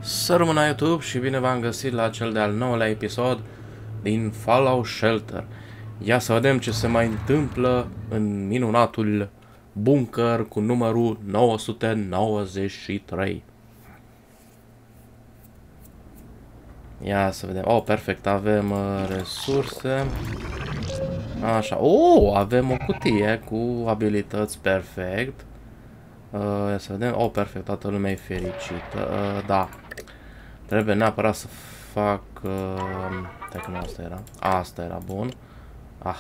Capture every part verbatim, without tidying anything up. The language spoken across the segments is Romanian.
Să rămână YouTube și bine v-am găsit la cel de-al nouălea episod din Fallout Shelter. Ia să vedem ce se mai întâmplă în minunatul bunker cu numărul nouă sute nouăzeci și trei. Ia să vedem. Oh, perfect, avem uh, resurse. Așa. Oh, avem o cutie cu abilități, perfect. Uh, ia să vedem. Oh, perfect, toată lumea e fericită. Uh, da. Trebuie neapărat să fac... Uh, stai că nu asta era. Asta era bun. Ah.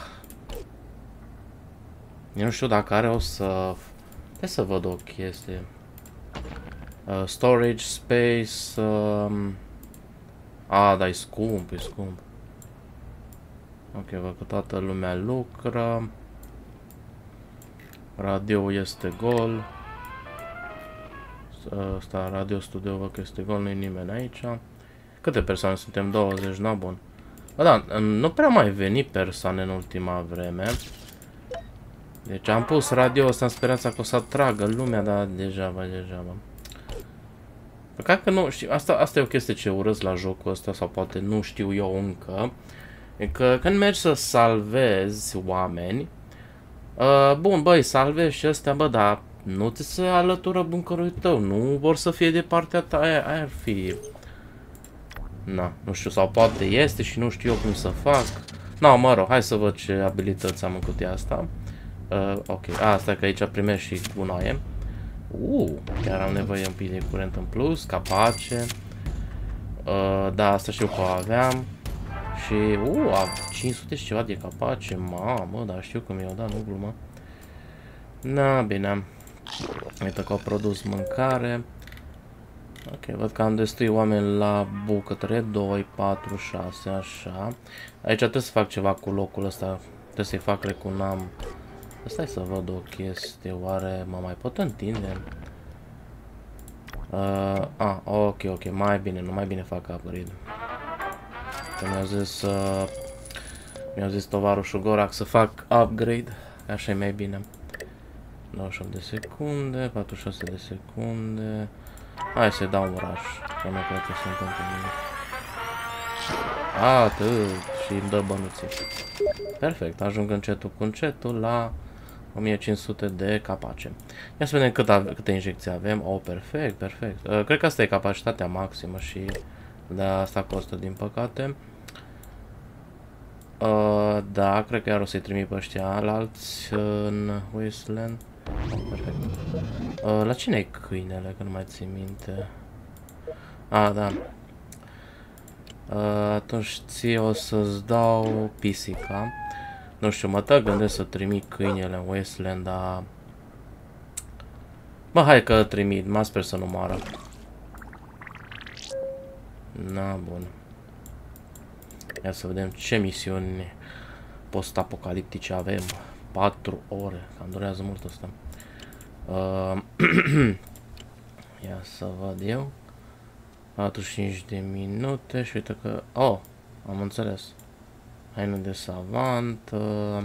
Eu nu știu dacă are o să... Hai să văd o chestie. Uh, storage space... Um... A, dar e scump, e scump. Ok, văd că toată lumea lucră. Radio este gol. Asta, radio studio, văd că este gol, nu-i nimeni aici. Câte persoane suntem? douăzeci, na bun. Bă, da, nu prea mai veni persoane în ultima vreme. Deci am pus radio ăsta în speranța că o să atragă lumea, dar degeaba, degeaba. Păcat că nu știu, asta, asta e o chestie ce urăsc la jocul ăsta, sau poate nu știu eu încă. E că când mergi să salvezi oameni, uh, bun, băi, salvezi și ăstea, bă, dar nu ți se alătură bunkerului tău, nu vor să fie de partea ta, aia, aia ar fi... Na, nu știu, sau poate este și nu știu eu cum să fac. Na, mă rog, hai să văd ce abilități am în cutia asta. Uh, ok, asta că aici primești și gunoaie. Uh, chiar am nevoie un pic de curent în plus, capace. Uh, da, asta știu că o aveam. Și, uh, am cinci sute și ceva de capace, mamă, dar știu că mi-o dat, nu glumă. Na, bine. Uite că au produs mâncare. Ok, văd că am destui oameni la bucătărie, doi, patru, șase, așa. Aici trebuie să fac ceva cu locul ăsta, trebuie să-i fac recunam. Stai să văd o chestie, oare mă mai pot întinde? Uh, ah, ok, ok, mai bine, nu mai bine fac upgrade. Că mi-a zis, uh, mi-a zis tovarășul Gorac să fac upgrade, așa e mai bine. douăzeci și opt de secunde, patruzeci și șase de secunde. Hai să-i dau un rush, că nu cred că se întâmplă nimic. Atât, și îmi dă bănuții. Perfect, ajung încetul cu încetul la o mie cinci sute de capace. Ia să vedem cât ave câte injecții avem. Oh, perfect, perfect. Uh, cred că asta e capacitatea maximă și de asta costă, din păcate. Uh, da, cred că iar o să-i trimit pe ăștia alalți în Wasteland. Oh, perfect. Uh, la cine e câinele, că nu mai țin minte? Ah, da. Uh, atunci ție o să-ți dau pisica. Nu știu, mă tot gândesc să trimit câinele în Wasteland, dar... Bă, hai că trimit, mă sper să nu moară. Na, bun. Ia să vedem ce misiuni post-apocaliptice avem. patru ore, cam durează mult asta. Uh, Ia să văd eu. patruzeci și cinci de minute și uite că... Oh, am înțeles. Haină de savant. Uh,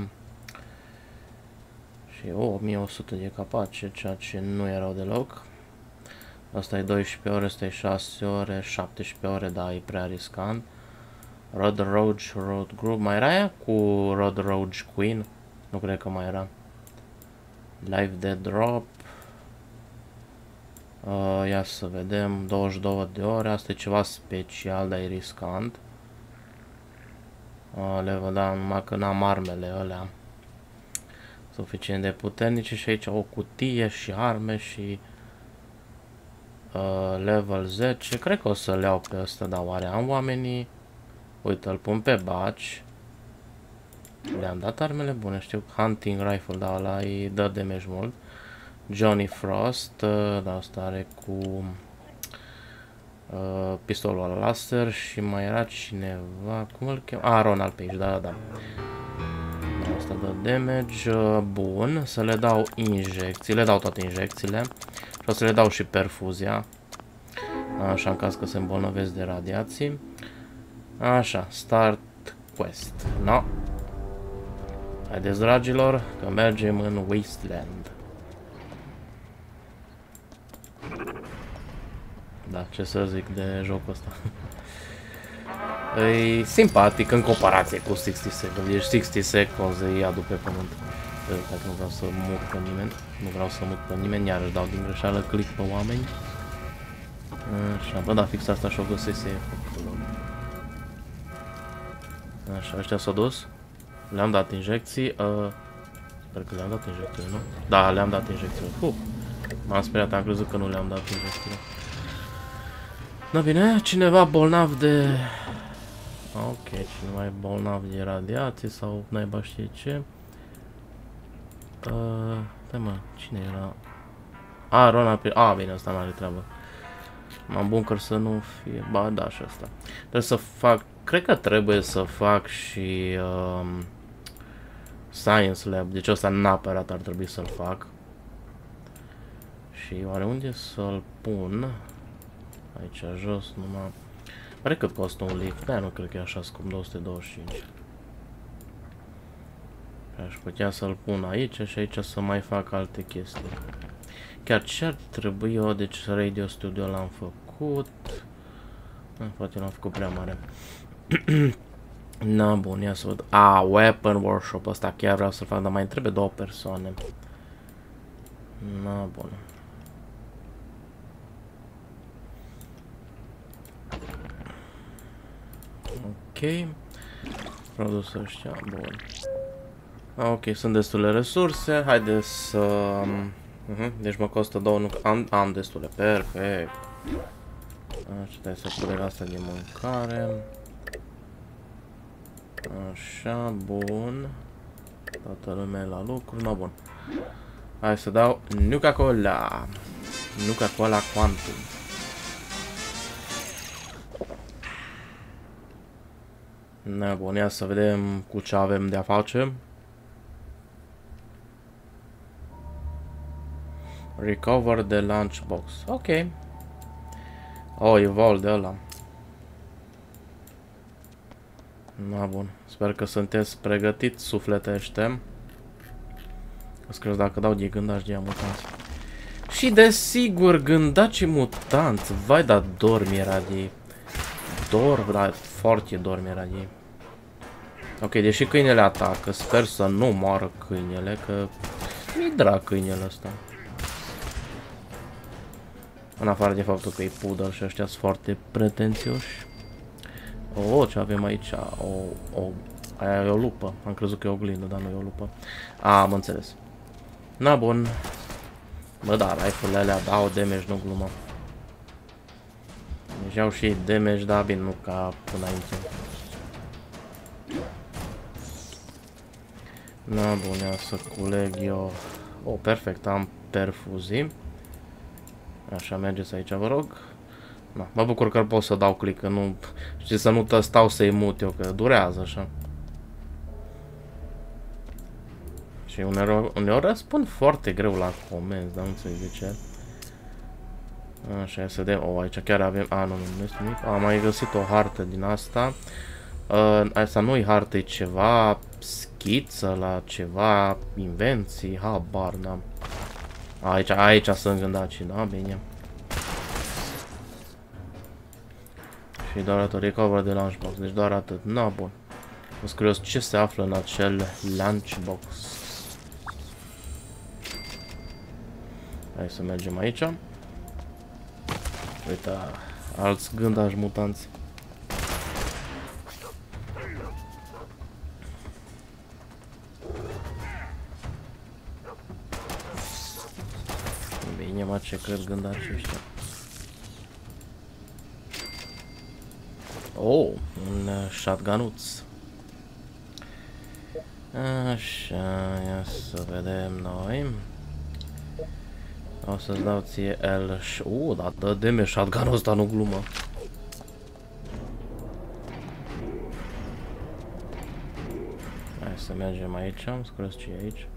și oh, o mie o sută de capace, ceea ce nu erau deloc. Asta e doisprezece ore, asta e șase ore, șaptesprezece ore, da, e prea riscant. Road Rogue Road Group, mai era aia cu Road Rogue Queen? Nu cred că mai era. Live de drop. Uh, ia să vedem, douăzeci și două de ore, asta e ceva special, dar e riscant. Uh, le văd, da, numai că n-am armele alea suficient de puternice și aici o cutie și arme și uh, level zece. Cred că o să le iau pe ăsta, dar oare am oamenii? Uite, îl pun pe baci. Le-am dat armele bune, știu. Hunting rifle, da, ăla îi dă damage mult. Johnny Frost, uh, da, asta are cu uh, pistolul laser și mai era cineva, cum îl chem? Ah, Ronald Page, da, da, da. Asta dă damage, uh, bun, să le dau injecții, le dau toate injecțiile și o să le dau și perfuzia, așa, în caz că se îmbolnăvesc de radiații. Așa, start quest, no. Haideți, dragilor, că mergem în Wasteland. Da, ce să zic de jocul ăsta. E simpatic în comparație cu șaizeci Seconds. Deci șaizeci Seconds îi ia după pământ. Dacă nu vreau să mut pe nimeni. Nu vreau să mut pe nimeni, iarăși dau din greșeală click pe oameni. Așa, bă, da, fix asta și-o găsese. Așa, ăștia s-au dus. Le-am dat injecții. Uh, sper că le-am dat injecții, nu? Da, le-am dat injecții. Uh, M-am speriat, am crezut că nu le-am dat injecții. Da, bine, cineva bolnav de... Ok, cineva e bolnav de radiații sau naiba știe ce. Uh, da, mă, cine era? A, Ronald P. A, bine, ăsta n-are treabă. M-am bunker să nu fie... Ba, da, și ăsta. Trebuie să fac... Cred că trebuie să fac și... Um, Science Lab. Deci ăsta neapărat ar trebui să-l fac. Și oare unde să-l pun? Aici jos, numai... Pare cât costă un lift? Da, nu cred că e așa scump, două sute douăzeci și cinci. Aș putea să-l pun aici și aici să mai fac alte chestii. Chiar ce ar trebui eu? Deci Radio Studio l-am făcut. Poate l-am făcut prea mare. Na, bun, ia să văd. A, Weapon Workshop ăsta chiar vreau să-l fac, dar mai trebuie două persoane. Na, bun. Ok. Produs ăștia, bun. Ok, sunt destule resurse. Haideți să... Uh-huh. Deci mă costă două, nu... Am, am destule, perfect. Așa, trebuie să punem asta de mâncare. Așa, bun. Toată lumea la lucruri, no, bun. Hai să dau Nuka-Cola. Nuka-Cola Quantum. Na, bun, ia să vedem cu ce avem de-a face. Recover the lunchbox. Ok. Oh, e vol de ăla. Na, bun. Sper că sunteți pregătiți, sufletește. O să crezi dacă dau de gândaci de mutanți. Și desigur, gândaci mutanți. Vai, da, dormi era de... Dor, da, foarte dormi era de... Ok, deși câinele atacă, sper să nu moară câinele, că... Mi-i drag câinele ăsta. În afară de faptul că e pudel și ăștia sunt foarte pretențioși. Oh, ce avem aici? O, o, aia e o lupă. Am crezut că e o oglindă, dar nu e o lupă. A, am înțeles. Na, bun. Bă, da, rifle-urile alea dau damage, nu glumă. Deci iau și damage, da, bine, nu ca înainte. Na, bun, ia să culeg eu. Oh, perfect, am perfuzii. Așa, mergeți aici, vă rog. Na, mă bucur că pot să dau click, că nu... Știi, să nu stau să-i mut eu, că durează așa. Și uneori, uneori răspund foarte greu la comenzi, dar nu înțeleg de ce. Așa, să vedem. Oh, aici chiar avem... A, nu, nu este nimic. Am mai găsit o hartă din asta. Uh, asta nu-i hartă, e ceva schiță la ceva invenții, habar n-am. Aici, aici sunt gândaci, da, bine. Și doar atât, recover de lunchbox, deci doar atât, na, bun. Sunt curios ce se află în acel lunchbox. Hai să mergem aici. Uite, alți gândaci mutanți. Bine, mă, ce cred gândaci ăștia. Oh, un shotgunuț. Așa, ia să vedem noi. O să-ți dau ție L și... Uh, da, dă de-mi shotgun-ul ăsta, nu glumă. Hai să mergem aici, am scris ce e aici.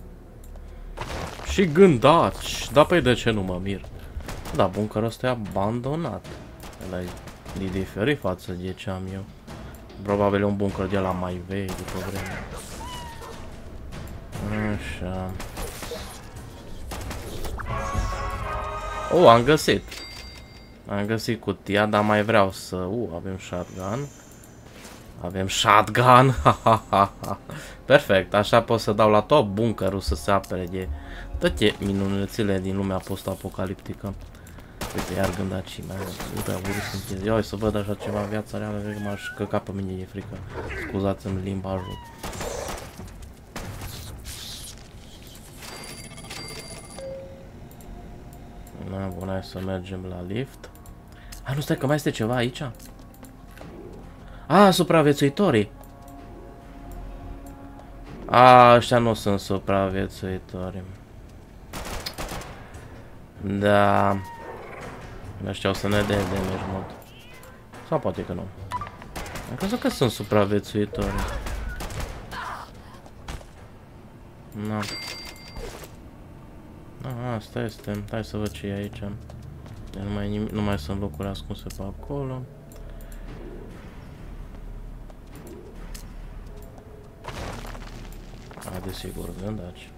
Și gândaci! Da, păi de ce nu mă mir? Da, bunkerul ăsta e abandonat. Ăla e diferit față de ce am eu. Probabil e un bunker de la mai vechi după vreme. Așa. Oh, am găsit. Am găsit cutia, dar mai vreau să... U, avem shotgun. Avem shotgun. Perfect, așa pot să dau la tot bunkerul să se apere de toate minunățile din lumea post-apocaliptică. Uite, iar gândacii mei, uite, urât sunt. Eu să văd așa ceva în viața reală, cred că m-aș căca pe mine de frică. Scuzați-mi limbajul. Na, bun, hai să mergem la lift. A, nu stai, că mai este ceva aici? A, supraviețuitorii. A, ăștia nu sunt supraviețuitori. Da. Ăștia o să ne dea damage mod. Sau poate că nu. Am crezut că sunt supraviețuitori. Na. A, asta este. Hai să văd ce e aici. Nu mai, nu mai sunt locuri ascunse pe acolo. A, desigur, gândaci.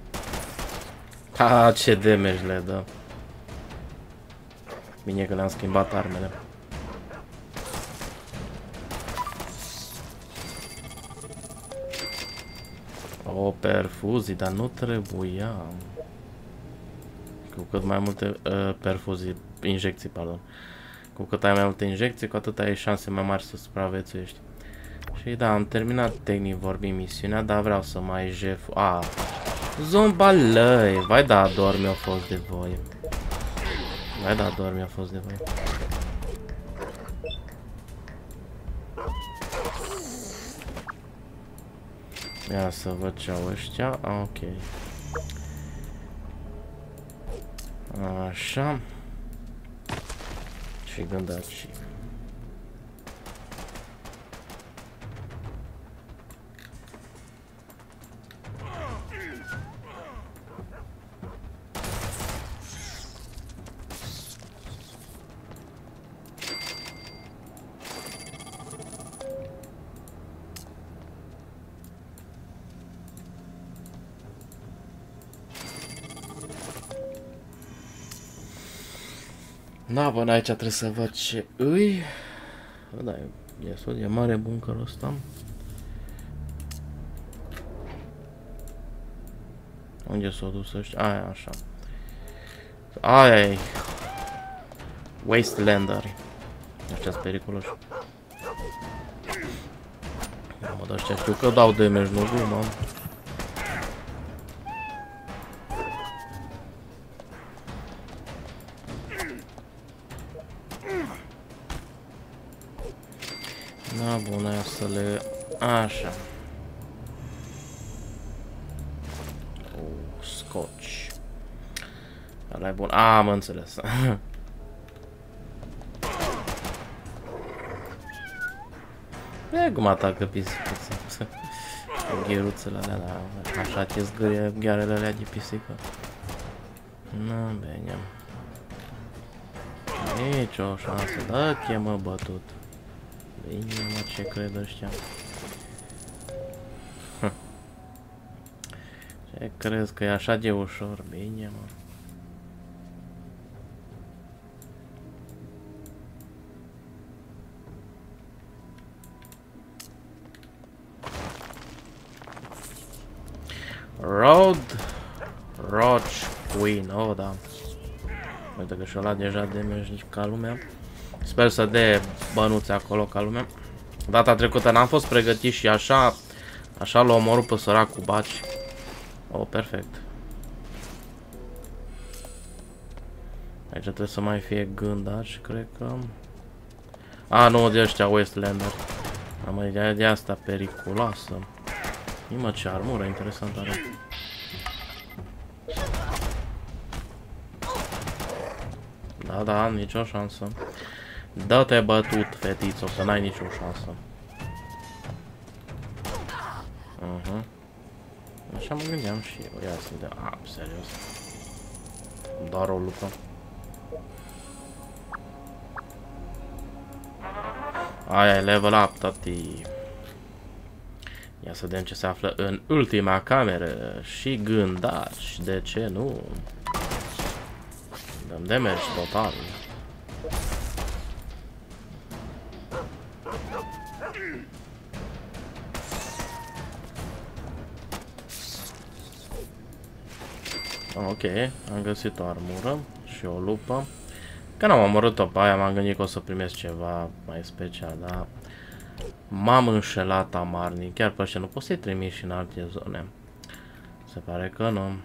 Ha, ce damage le dă. Bine că le-am schimbat armele. O, perfuzii, dar nu trebuia. Cu cât mai multe uh, perfuzii, injecții, pardon. Cu cât ai mai multe injecții, cu atât ai șanse mai mari să supraviețuiești. Și da, am terminat tehnic vorbind misiunea, dar vreau să mai jef... A, zombalăi! Vai da, doar mi-a fost de voi. Vai da, doar mi-a fost de voi. Ia să văd ce au ăștia. A, ok. Așa. Și gândați. Da, bă, aici trebuie să văd ce îi... Da, e destul de mare bunkerul ăsta. Unde s-au dus ăștia? Aia, așa. Aia e... Wastelanderi. Ăștia-s periculoși. Mă, dar ăștia știu că dau damage, nu glumă. Da, bun, aia să le... Așa. Oh, scotch. Ăla e bun. A, am înțeles. E cum atacă pisicuța. Gheruțele alea, da. Așa te zgârie ghearele alea de pisică. Nu, bine. Nici o șansă. Dă-te, mă, bătut. Bine, mă, ce cred ăștia? Ce crezi că e așa de ușor? Bine, mă. Road Roach Queen, oh da. Uite că și-o luat deja damage ca lumea. Sper să dea bănuțe acolo ca lumea. Data trecută n-am fost pregătit și așa așa l-a omorât pe săracul baci. Oh, perfect. Aici trebuie să mai fie gândaci, cred că. A, nu, de ăștia Wastelander. Am idee de asta periculoasă. Mă, ce armură interesantă are. Da, da, nicio șansă. Dă-te bătut, fetițo, că n-ai nicio șansă. Uh-huh. Așa mă gândeam și eu. Ia să vedem. Ah, serios. Doar o lupă. Aia e level up, tati. Ia să vedem ce se află în ultima cameră. Și gândaci, de ce nu? Dăm damage total. Ok, am găsit o armură și o lupă. Când am omorât-o pe aia, m-am gândit că o să primesc ceva mai special, dar m-am înșelat amarnic. Chiar pe ăștia nu poți să-i trimiți și în alte zone. Se pare că nu.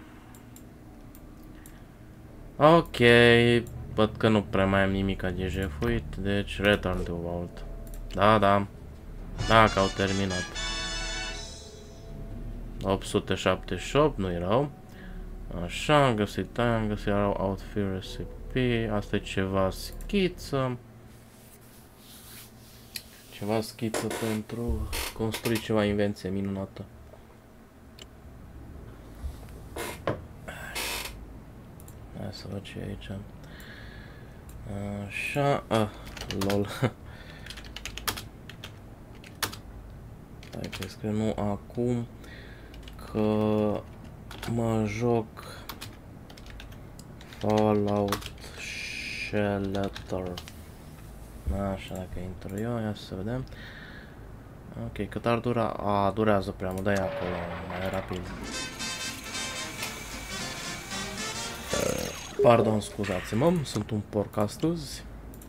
Ok, văd că nu prea mai am nimic de jefuit, deci return to vault. Da, da. Dacă au terminat. opt sute șaptezeci și opt, nu-i rău. Așa, am găsit aia, am găsit outfit recipe, asta e ceva schiță. Ceva schiță pentru construi ceva invenție minunată. Hai să văd ce e aici. Așa, ah, lol. Hai că scriu nu acum, că mă joc Fallout Shelter. Așa, dacă intru eu, ia să vedem. Ok, cât ar dura? A, durează prea mult, dai acolo, mai rapid. Pardon, scuzați-mă, sunt un porc astăzi.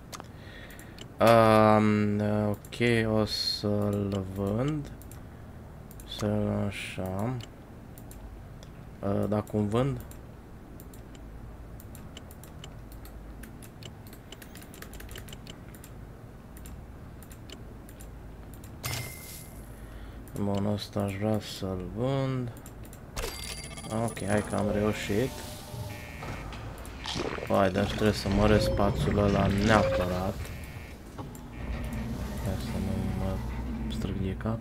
Um, ok, o să-l vând. Să așa. Uh, da, cum vând? Bun, ăsta aș vrea să-l vând. Ok, hai că am reușit. Hai, dar trebuie să măresc spațiul ăla neapărat. Hai să nu mă strâng de cap.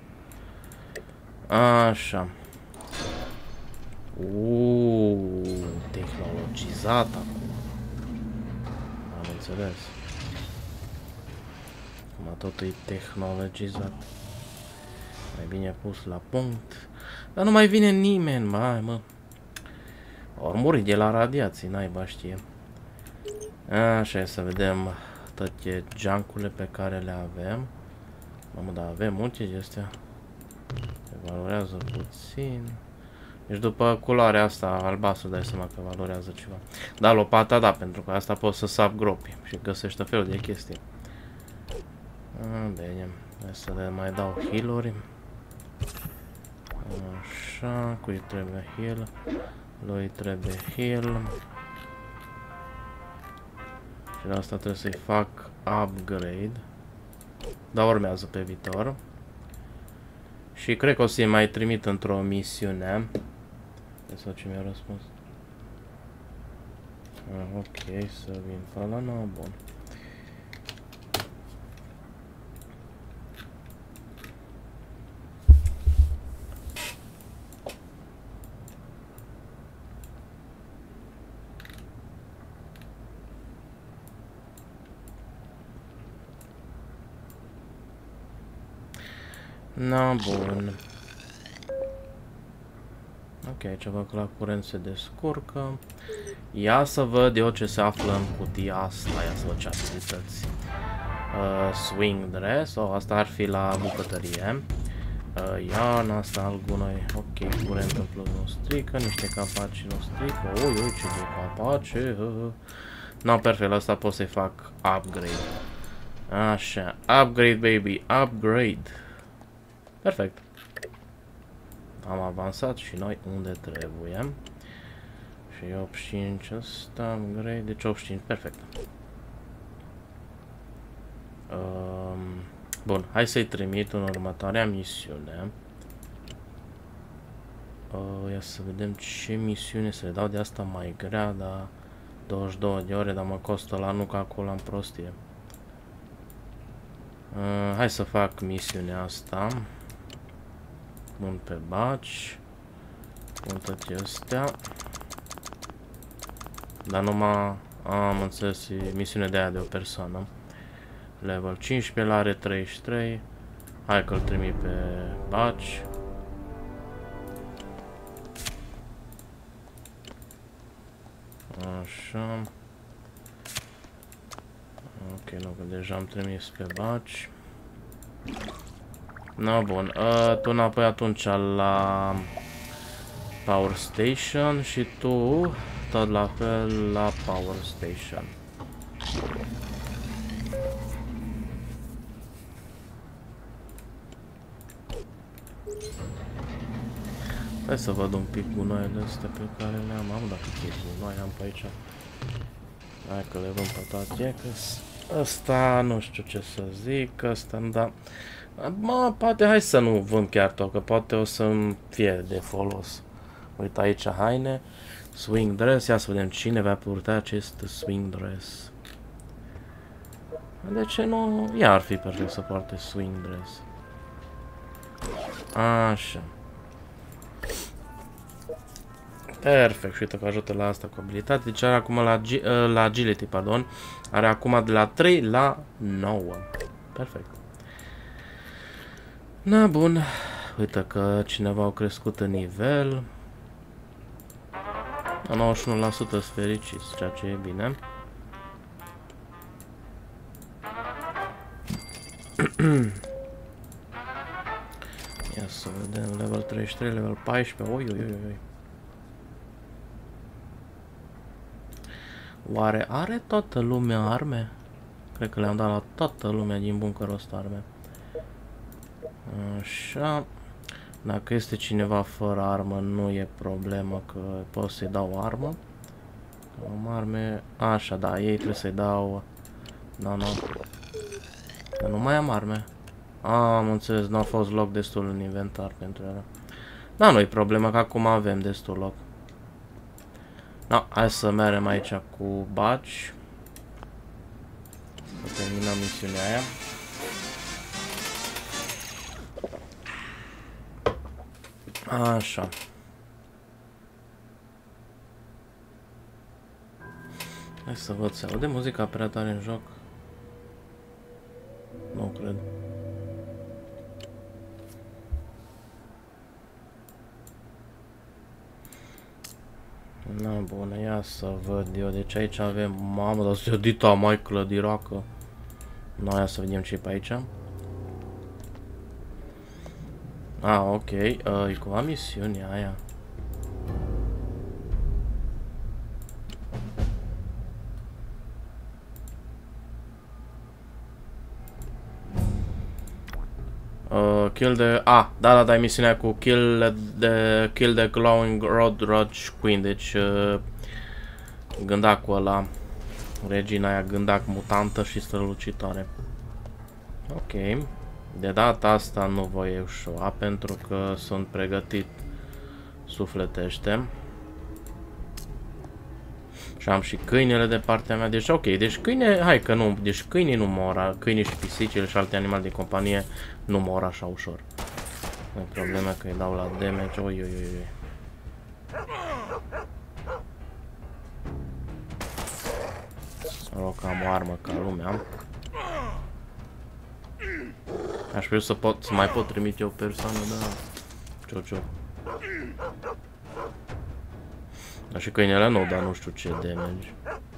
Așa. Uuuu, tehnologizat acum. Am înțeles. Acum totul e tehnologizat. Mai bine pus la punct. Dar nu mai vine nimeni, mai mă. Ori muri de la radiații, naiba știe. Așa, să vedem toate junk-urile pe care le avem. Mamă, dar avem multe de astea. Valorează puțin. Deci după culoarea asta albastru dai seama că valorează ceva. Da, lopata da, pentru că asta poți să sap gropi și găsești tot felul de chestii. A, bine, hai să le mai dau heal-uri. Așa, cui trebuie heal? Lui trebuie heal. Și de asta trebuie să-i fac upgrade. Dar urmează pe viitor. Și cred că o să-i mai trimit într-o misiune. Sau ce mi-a răspuns. Ah, ok, să vin pe ăla, nu, bun. Na, bun. Ok, ceva că la curent se descurcă. Ia să văd eu ce se află în cutia asta. Ia să văd ce abilități. Uh, swing dress. Oh, asta ar fi la bucătărie. Uh, iarna asta al gunoi. Ok, curent în plus nu strică. Niște capaci nu strică. Ui, ui, ce de capaci. No, perfect. Asta pot să-i fac upgrade. Așa. Upgrade, baby. Upgrade. Perfect. Am avansat și noi unde trebuie. Și optzeci și cinci ăsta, upgrade, deci optzeci și cinci, perfect. Um, bun, hai să-i trimit în următoarea misiune. Uh, ia să vedem ce misiune să le dau de asta mai grea, dar douăzeci și două de ore, dar mă costă la nu calcul în prostie. Uh, hai să fac misiunea asta. Bun, pe baci. Bun, toate astea. Dar numai am înțeles, e misiune de aia de o persoană. Level cincisprezece, are treizeci și trei. Hai că-l trimit pe baci. Așa. Ok, nu, că deja am trimis pe baci. No, bun. Uh, tu înapoi atunci la Power Station și tu tot la fel la Power Station. Hai să văd un pic gunoaiele astea pe care le-am. Am, dacă e gunoi am pe aici. Hai că le vând pe toate, că ăsta nu știu ce să zic, ăsta îmi da. Mă, poate hai să nu vând chiar tot, că poate o să-mi fie de folos. Uite aici haine, swing dress, ia să vedem cine va purta acest swing dress. De ce nu? Ea ar fi perfect să poarte swing dress. Așa. Perfect, și uite că ajută la asta cu abilitate. Deci are acum la, la agility, pardon. Are acum de la trei la nouă. Perfect. Na, bun. Uite că cineva a crescut în nivel. La nouăzeci și unu la sută sunt fericiți, ceea ce e bine. Ia să vedem, level treizeci și trei, level paisprezece, oi, oi, oi, oi. Oare are toată lumea arme? Cred că le-am dat la toată lumea din bunkerul ăsta arme. Așa. Dacă este cineva fără armă, nu e problemă, că pot să-i dau armă. Am arme. Așa, da, ei trebuie să-i dau. Da, nu. Dar nu mai am arme. A, am înțeles, nu a fost loc destul în inventar pentru ele. Da, nu e problemă, că acum avem destul loc. Da, hai să mergem aici cu baci. Să terminăm misiunea aia. Așa. Hai să văd, se aude muzica prea tare în joc? Nu cred. Na, bună, ia să văd eu. Deci aici avem, mamă, dar se dita mai clădiracă. Noi ia să vedem ce e pe aici. Ah, ok, uh, e cumva misiunea aia. Uh, kill the... Ah, da, da, da, misiunea cu kill the, kill the glowing road roach queen, deci uh, gândacul ăla, regina aia gândac mutantă și strălucitoare. Ok, de data asta nu voi ușua pentru că sunt pregătit sufletește. Și am și câinele de partea mea, deci ok, deci câine, hai că nu, deci câinii nu mor, câinii și pisicile și alte animale de companie nu mor așa ușor. Nu e problema că îi dau la damage, oi, oi, oi, oi. Rog, am o armă ca lumea. Aș vrea să pot, să mai pot trimite o persoană, da, ciu-ciu. Dar și câinele nu, dar nu știu ce damage.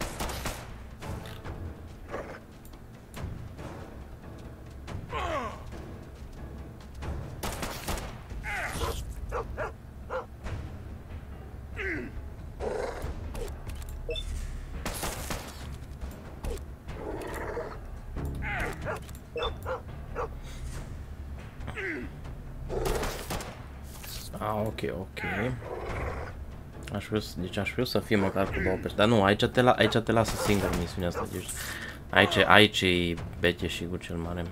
Ah, ok, ok. Aș vrea să, deci aș vrea să fie măcar cu două persoane. Dar nu, aici te, la, aici te lasă singur misiunea asta. Deci aici, aici e becheșigul cel mare.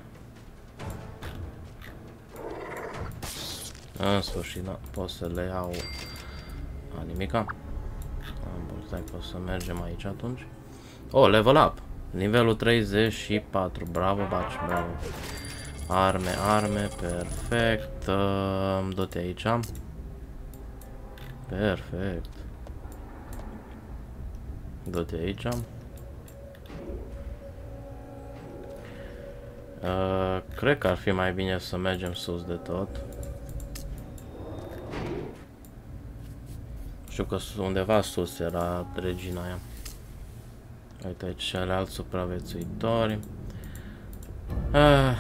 În sfârșit, da, pot să le iau. A, nimica. Bun, stai că o să mergem aici atunci. Oh, level up. Nivelul treizeci și patru. Bravo, baci, bravo. Arme, arme, perfect. Uh, Du-te aici. Perfect. Du-te aici. Uh, cred că ar fi mai bine să mergem sus de tot. Știu că undeva sus era regina aia. Uite aici și are alți supraviețuitori. Ah.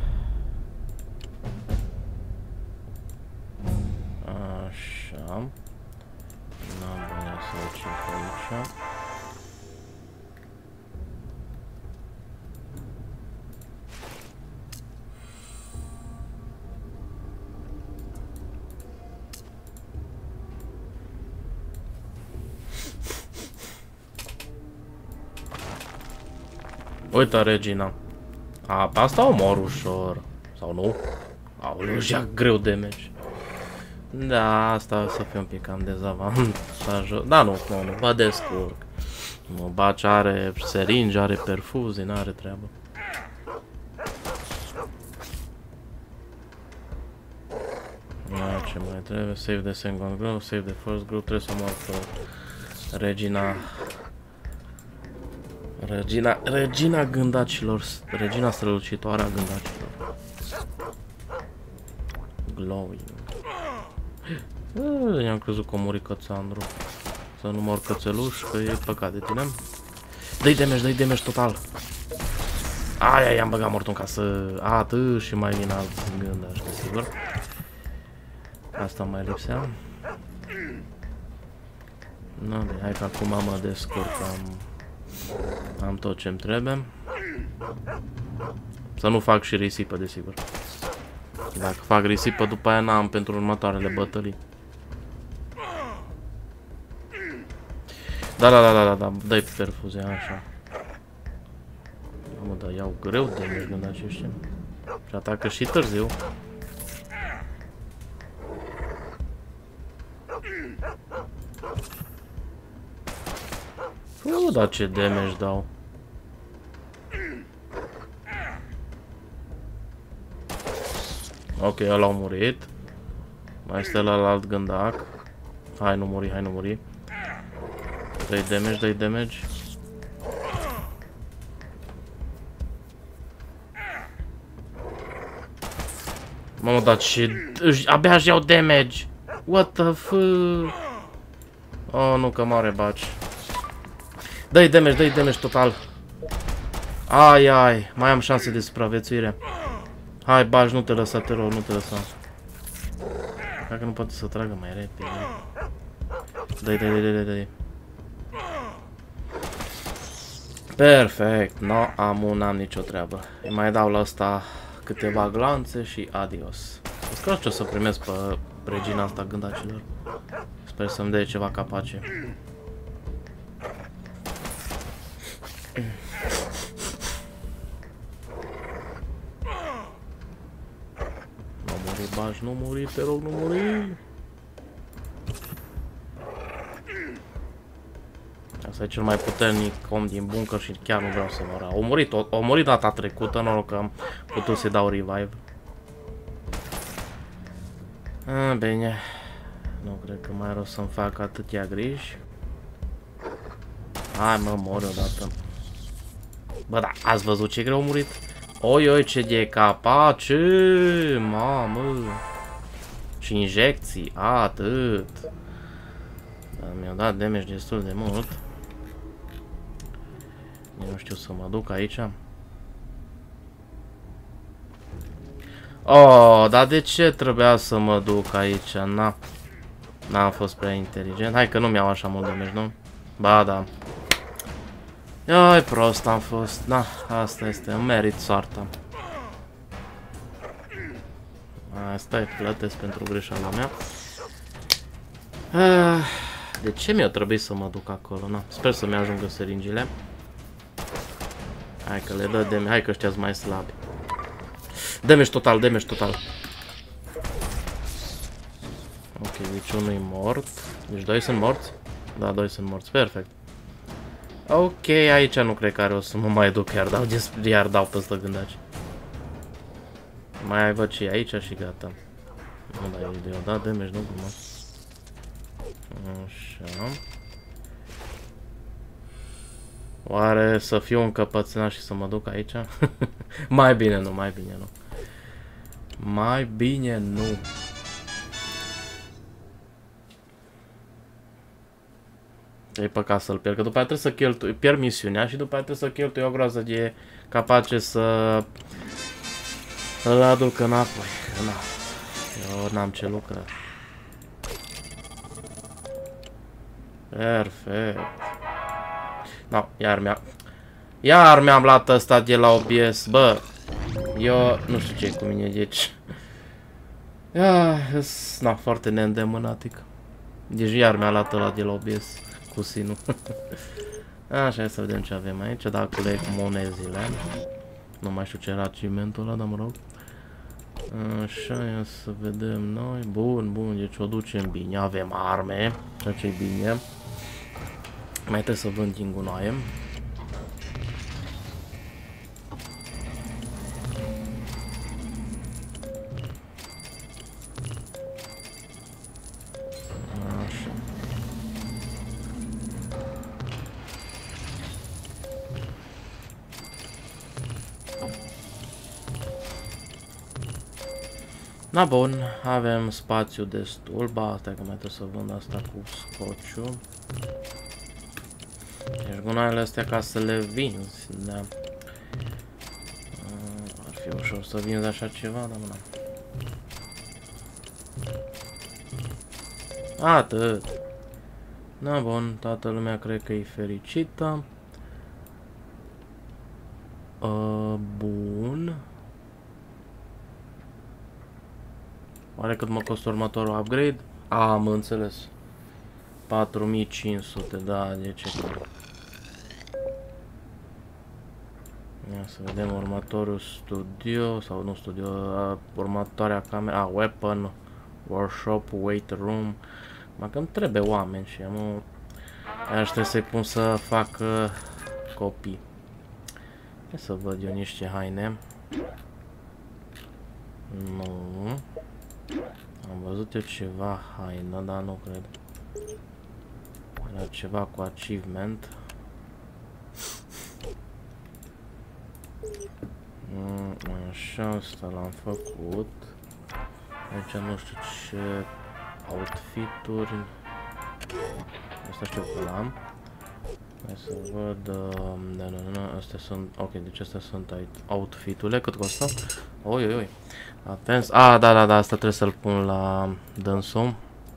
Așa. N-am bine să o cec aici. Uite, Regina. A, pe asta omor ușor. Sau nu? Aoleu, ia greu damage. Da, asta o să fie un pic cam dezavantajos. Da, nu, nu, nu, mă descurc. Nu, Baci are seringi, are perfuzii, n-are treabă. Da, ce mai trebuie? Save the second group, save the first group, trebuie să mor pe Regina. Regina, Regina gândacilor, Regina strălucitoare a gândacilor. Glowing. I-am crezut că a murit Cățandru. Să nu mor cățeluș, că e păcat de tine. Dă-i damage, dă-i damage total. Aia, i-am băgat mortul în casă. Atât și mai vin alți gândași, desigur. Asta mai lipsea. No, bine, hai că acum mă descurc, am, am tot ce-mi trebuie. Să nu fac și risipă, desigur. Dacă fac risipă, după aia n-am pentru următoarele bătălii. Da, da, da, da, da, da, dă-i perfuzia, așa. Mă, dar iau greu de merg gând aceștia. Și atacă și târziu. Uuu, dar ce damage dau. Ok, ăla a murit. Mai este la alt gândac. Hai, nu muri, hai, nu muri. Dă-i damage, dă-i damage. Mamă, dar ce... Abia își iau damage. What the f... Oh, nu, că mare baci. Dă-i damage, dă-i damage total. Ai, ai, mai am șanse de supraviețuire. Hai, bagi, nu te lăsa, te rog, nu te lăsa. Dacă nu poate să tragă mai repede. Dă-i, dă-i, dă-i, dă-i. Perfect, no, am un, am nicio treabă. Îi mai dau la asta câteva glanțe și adios. Sper ce o să primesc pe regina asta gândacilor. Sper să-mi dea ceva capace. Nu muri, Baș, nu muri, te rog, nu muri. Asta e cel mai puternic om din bunker și chiar nu vreau să mă rau. A murit, a murit data trecută, noroc că am putut să-i dau revive. A, bine. Nu cred că mai rost să-mi fac atâtea griji. Hai, mă, mor odată. Bă, da, ați văzut ce greu a murit? Oi, oi, ce de capace, mamă. Și injecții, atât. Mi-a dat damage destul de mult. Nu știu să mă duc aici. Oh, dar de ce trebuia să mă duc aici? Na. N-am fost prea inteligent. Hai că nu mi-au așa mult damage, nu? Ba, da. Ai, prost am fost. Na, asta este. Îmi merit soarta. Asta e, plătesc pentru greșeala mea. De ce mi-a trebuit să mă duc acolo? Na, sper să-mi ajungă seringile. Hai că le dă damage. Hai că ăștia-s mai slabi. Damage total, damage total. Ok, deci unul e mort. Deci doi sunt morți? Da, doi sunt morți. Perfect. Ok, aici nu cred că are o să mă mai duc, iar dau, iar dau peste gândaci. Mai văd și aici și gata. Nu, dar eu da damage, nu glumă. Așa. Oare să fiu încăpățânat și să mă duc aici? Mai bine nu, mai bine nu. Mai bine nu. E păcat să-l pierd, că după aia trebuie să cheltui, pierd misiunea și după aia trebuie să cheltui o groază de capace să îl aduc înapoi. Na. Eu n-am ce lucra. Perfect. No, iar mi-a... Iar mi-am luat ăsta de la O B S, bă. Eu nu știu ce e cu mine, deci... Ia, na, foarte neîndemânatic. Deci iar mi-a luat ăla de la O B S cu sinul. Așa, hai să vedem ce avem aici, dacă le monezile. Nu mai știu ce era achievement-ul ăla, dar mă rog. Așa, ia să vedem noi. Bun, bun, deci o ducem bine. Avem arme, ceea ce e bine. Mai trebuie să vând din gunoaie. Na bun, avem spațiu destul, ba, stai că mai trebuie să vând asta cu scociu. Deci gunoaiele astea ca să le vinzi, da. Ar fi ușor să vinzi așa ceva, dar nu. Atât. Na bun, toată lumea cred că e fericită. Uh, bun. Oare cât mă costă următorul upgrade? A, am înțeles. patru mii cinci sute, da, de ce? Ia să vedem următorul studio, sau nu studio, uh, următoarea cameră, a, weapon, workshop, weight room. Mă că îmi trebuie oameni și am aș trebuie să-i pun să facă copii. Hai să văd eu niște haine. Nu. Am văzut eu ceva haină, dar nu cred. Era ceva cu achievement. Așa, asta l-am făcut. Aici nu știu ce outfit-uri. Asta știu că l-am. Hai să văd. Da, nu, nu, astea sunt. Ok, deci astea sunt outfit-urile. Cât costă? Oi, oi, oi. Atent. Ah, da, da, da, asta trebuie să-l pun la dânsul.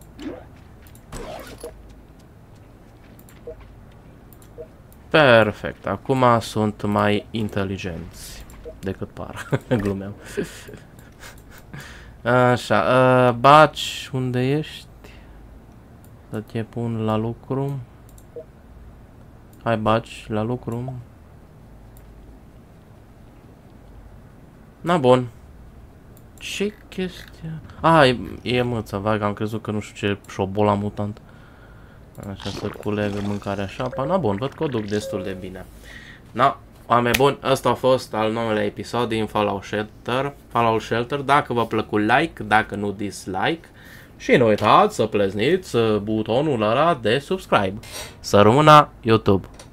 Perfect. Acum sunt mai inteligenți decât par. Glumeam. Așa, uh, Baci, unde ești? Să te pun la lucru. Hai, Baci, la lucru. Na, bun. Ce chestia? Ah, e, e mâța, vai, am crezut că nu știu ce șobola mutant. Așa, să culeg mâncarea așa. Pa, na, bun, văd că o duc destul de bine. Na, oameni buni, ăsta a fost al nouălea episod din Fallout Shelter. Fallout Shelter, dacă v-a plăcut like, dacă nu dislike. Și nu uitați să plezniți butonul ăla de subscribe. Să rămână YouTube!